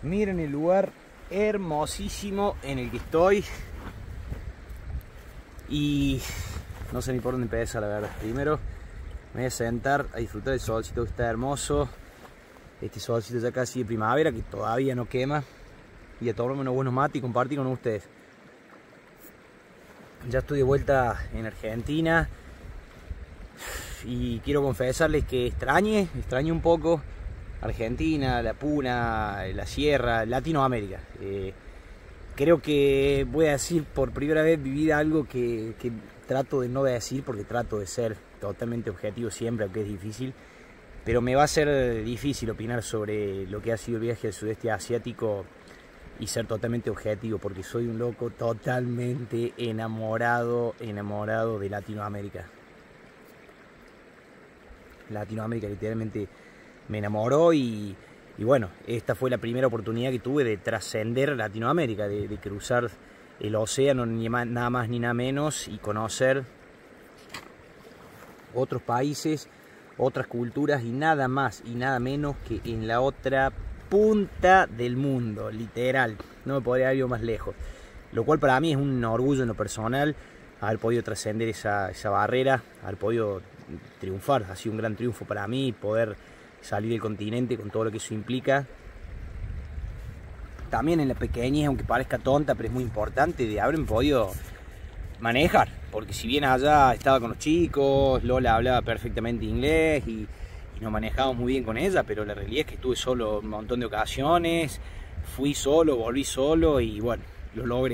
Miren el lugar hermosísimo en el que estoy. Y no sé ni por dónde empezar, la verdad. Primero me voy a sentar a disfrutar del solcito que está hermoso. Este solcito ya casi de primavera, que todavía no quema. Y a tomarme unos buenos mates y compartir con ustedes. Ya estoy de vuelta en Argentina. Y quiero confesarles que extrañé un poco Argentina, la Puna, la Sierra, Latinoamérica. Creo que voy a decir por primera vez vivir algo que trato de no decir, porque trato de ser totalmente objetivo siempre, aunque es difícil. Pero me va a ser difícil opinar sobre lo que ha sido el viaje al sudeste asiático y ser totalmente objetivo, porque soy un loco totalmente enamorado de Latinoamérica. Latinoamérica literalmente me enamoró y bueno, esta fue la primera oportunidad que tuve de trascender Latinoamérica, de cruzar el océano, nada más ni nada menos, y conocer otros países, otras culturas, y nada más y nada menos que en la otra punta del mundo, literal. No me podría haber ido más lejos, lo cual para mí es un orgullo en lo personal, haber podido trascender esa barrera, haber podido triunfar. Ha sido un gran triunfo para mí poder salir del continente con todo lo que eso implica. También en la pequeñez, aunque parezca tonta, pero es muy importante, de haber podido manejar, porque si bien allá estaba con los chicos, Lola hablaba perfectamente inglés y nos manejábamos muy bien con ella, pero la realidad es que estuve solo un montón de ocasiones, fui solo, volví solo y bueno, lo logré.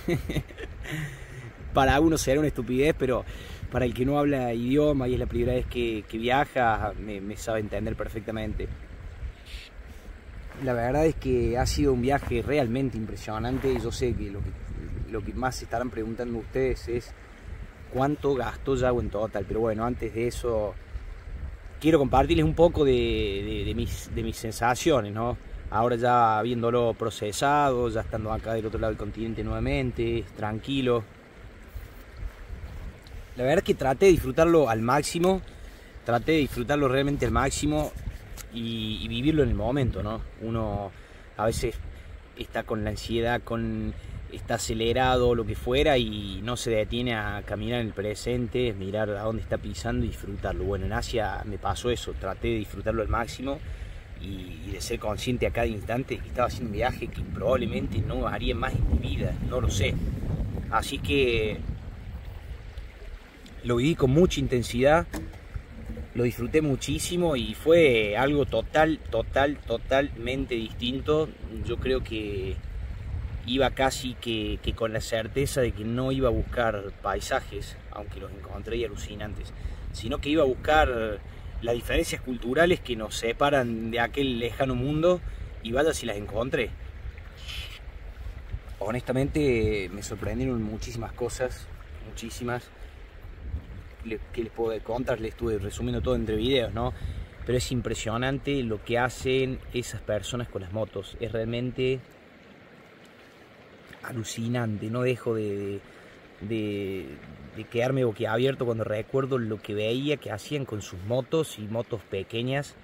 Para uno será una estupidez, pero para el que no habla idioma y es la primera vez que viaja, me sabe entender perfectamente. La verdad es que ha sido un viaje realmente impresionante. Y yo sé que lo que más se estarán preguntando ustedes es cuánto gastó Yago en total. Pero bueno, antes de eso quiero compartirles un poco de mis sensaciones, ¿no? Ahora ya habiéndolo procesado, ya estando acá del otro lado del continente nuevamente, tranquilo. La verdad es que traté de disfrutarlo al máximo, traté de disfrutarlo realmente al máximo y vivirlo en el momento, ¿no? Uno a veces está con la ansiedad, está acelerado, lo que fuera, y no se detiene a caminar en el presente, mirar a dónde está pisando y disfrutarlo. Bueno, en Asia me pasó eso, traté de disfrutarlo al máximo y de ser consciente a cada instante que estaba haciendo un viaje que probablemente no haría más en mi vida, no lo sé. Así que lo viví con mucha intensidad, lo disfruté muchísimo y fue algo totalmente distinto. Yo creo que iba casi que con la certeza de que no iba a buscar paisajes, aunque los encontré alucinantes, sino que iba a buscar las diferencias culturales que nos separan de aquel lejano mundo, y vaya si las encontré. Honestamente me sorprendieron muchísimas cosas, muchísimas. ¿Qué les puedo contar? Les estuve resumiendo todo entre videos, ¿no? Pero es impresionante lo que hacen esas personas con las motos. Es realmente alucinante. No dejo de quedarme boquiabierto cuando recuerdo lo que veía que hacían con sus motos, y motos pequeñas.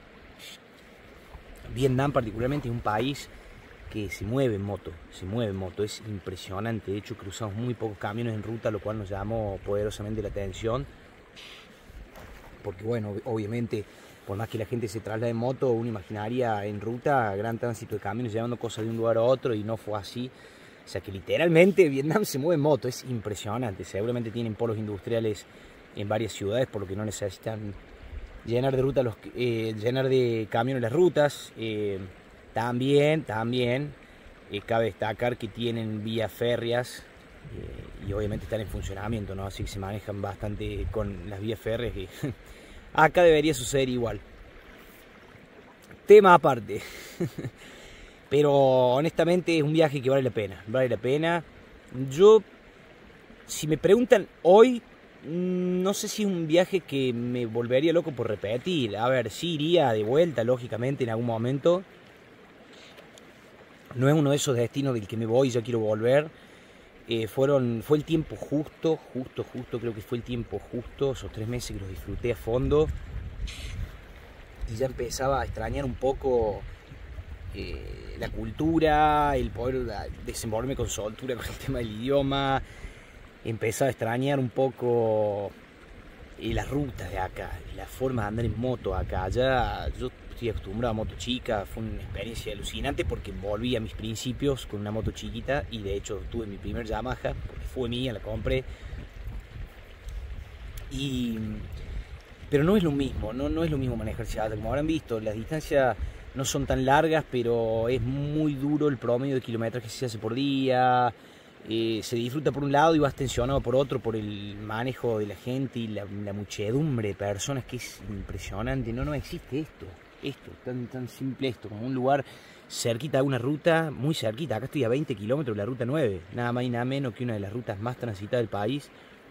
Vietnam particularmente es un país que se mueve en moto, es impresionante. De hecho cruzamos muy pocos camiones en ruta, lo cual nos llamó poderosamente la atención, porque bueno, obviamente por más que la gente se traslade en moto, uno imaginaría en ruta gran tránsito de camiones llevando cosas de un lugar a otro, y no fue así. O sea que literalmente Vietnam se mueve en moto, es impresionante. Seguramente tienen polos industriales en varias ciudades, por lo que no necesitan llenar de camiones las rutas. También cabe destacar que tienen vías férreas y obviamente están en funcionamiento, ¿no? Así que se manejan bastante con las vías férreas, que acá debería suceder igual. Tema aparte. Pero honestamente es un viaje que vale la pena. Yo, si me preguntan hoy, no sé si es un viaje que me volvería loco por repetir. A ver, sí iría de vuelta, lógicamente, en algún momento. No es uno de esos destinos del que me voy y ya quiero volver. Fue el tiempo justo, creo que fue el tiempo justo, esos 3 meses que los disfruté a fondo. Y ya empezaba a extrañar un poco la cultura, el poder desenvolverme con soltura con el tema del idioma. Empezaba a extrañar un poco las rutas de acá, la forma de andar en moto acá. Ya yo estoy acostumbrado a moto chica, fue una experiencia alucinante porque volví a mis principios con una moto chiquita y de hecho tuve mi primer Yamaha, porque fue mía, la compré. Pero no es lo mismo, no es lo mismo manejar ciudad. Como habrán visto, las distancias no son tan largas, pero es muy duro el promedio de kilometraje que se hace por día. Se disfruta por un lado y vas tensionado por otro, por el manejo de la gente y la muchedumbre de personas, que es impresionante. No existe esto, tan simple esto, como un lugar cerquita de una ruta, muy cerquita. Acá estoy a 20 kilómetros de la ruta 9, nada más y nada menos que una de las rutas más transitadas del país.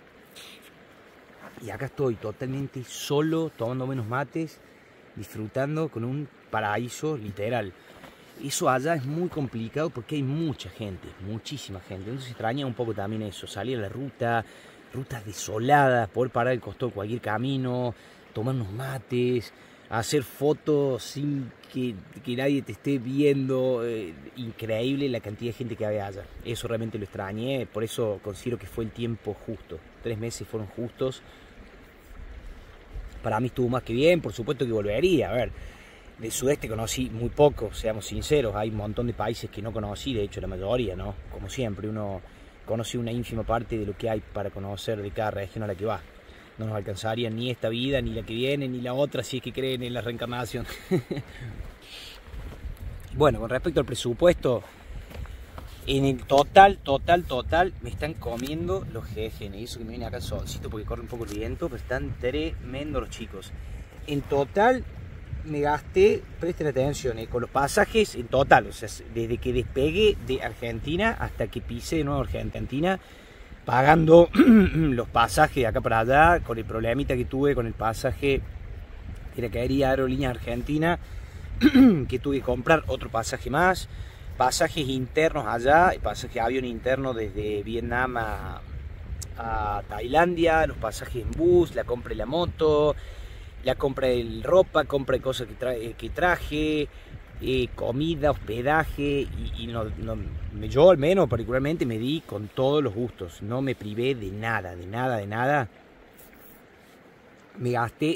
Y acá estoy totalmente solo, tomando menos mates, disfrutando con un paraíso literal. Eso allá es muy complicado porque hay mucha gente, muchísima gente. Entonces extraña un poco también eso, salir a la rutas desoladas, poder parar al costado de cualquier camino, tomar unos mates, hacer fotos sin que nadie te esté viendo. Increíble la cantidad de gente que había allá. Eso realmente lo extrañé, por eso considero que fue el tiempo justo. 3 meses fueron justos. Para mí estuvo más que bien, por supuesto que volvería. A ver, del sudeste conocí muy poco, seamos sinceros. Hay un montón de países que no conocí, de hecho la mayoría, ¿no? Como siempre, uno conoce una ínfima parte de lo que hay para conocer de cada región a la que va. No nos alcanzaría ni esta vida, ni la que viene, ni la otra, si es que creen en la reencarnación. Bueno, con respecto al presupuesto, en el total, me están comiendo los GGN. Y eso que me viene acá el solcito porque corre un poco el viento, pero están tremendos los chicos. En total me gasté, presten atención, con los pasajes, en total, o sea, desde que despegué de Argentina hasta que pisé de nuevo Argentina, pagando los pasajes de acá para allá, con el problemita que tuve con el pasaje de la aerolínea Aerolínea Argentina, que tuve que comprar otro pasaje más. Pasajes internos allá, pasaje de avión interno desde Vietnam a Tailandia, los pasajes en bus, la compra de la moto, la compra de ropa, compra de cosas que traje, comida, hospedaje, yo al menos particularmente me di con todos los gustos, no me privé de nada. Me gasté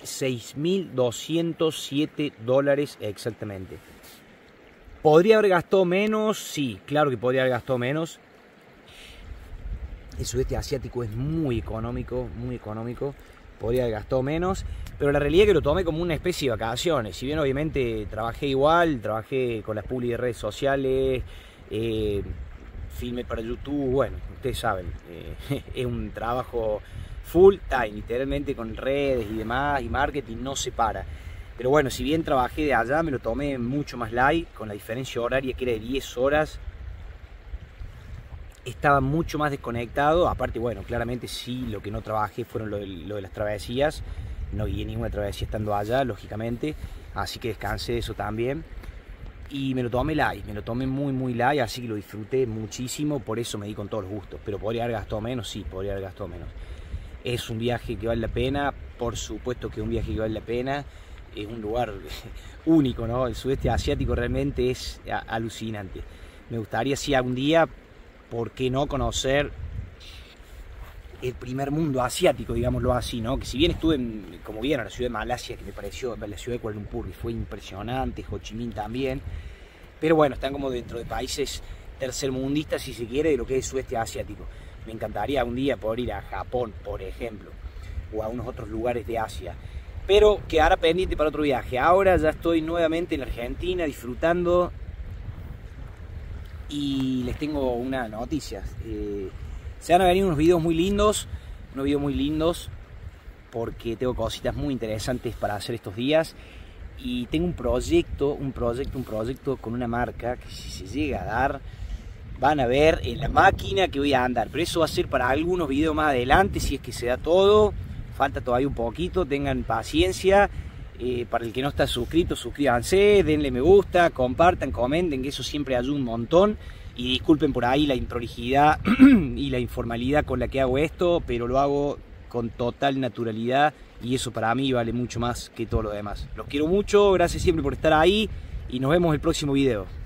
$6.207 exactamente. ¿Podría haber gastado menos? Sí, claro que podría haber gastado menos. El sudeste asiático es muy económico. Podría haber gastado menos, pero la realidad es que lo tomé como una especie de vacaciones. Si bien obviamente trabajé igual, trabajé con las publi de redes sociales, filmé para YouTube, bueno, ustedes saben, es un trabajo full time, literalmente con redes y demás, y marketing no se para. Pero bueno, si bien trabajé de allá, me lo tomé mucho más light, con la diferencia horaria que era de 10 horas. Estaba mucho más desconectado, aparte, bueno, claramente sí, lo que no trabajé fueron lo de las travesías. No guié ninguna travesía estando allá, lógicamente, así que descansé de eso también. Y me lo tomé light, me lo tomé muy light, así que lo disfruté muchísimo, por eso me di con todos los gustos. Pero podría haber gastado menos, sí, podría haber gastado menos. Es un viaje que vale la pena, por supuesto que es un viaje que vale la pena. Es un lugar único, ¿no? El sudeste asiático realmente es alucinante. Me gustaría, si algún día, ¿por qué no conocer el primer mundo asiático, digámoslo así, ¿no? Que si bien estuve, como vieron, la ciudad de Malasia, que me pareció, la ciudad de Kuala Lumpur, que fue impresionante, Ho Chi Minh también, pero bueno, están como dentro de países tercermundistas, si se quiere, de lo que es el sudeste asiático. Me encantaría un día poder ir a Japón, por ejemplo, o a unos otros lugares de Asia. Pero quedará pendiente para otro viaje. Ahora ya estoy nuevamente en Argentina disfrutando y les tengo una noticia. Se van a venir unos videos muy lindos, porque tengo cositas muy interesantes para hacer estos días y tengo un proyecto con una marca que si se llega a dar, van a ver en la máquina que voy a andar. Pero eso va a ser para algunos videos más adelante, si es que se da todo. Falta todavía un poquito, tengan paciencia. Para el que no está suscrito, suscríbanse, denle me gusta, compartan, comenten, que eso siempre ayuda un montón. Y disculpen por ahí la improlijidad y la informalidad con la que hago esto, pero lo hago con total naturalidad y eso para mí vale mucho más que todo lo demás. Los quiero mucho, gracias siempre por estar ahí y nos vemos en el próximo video.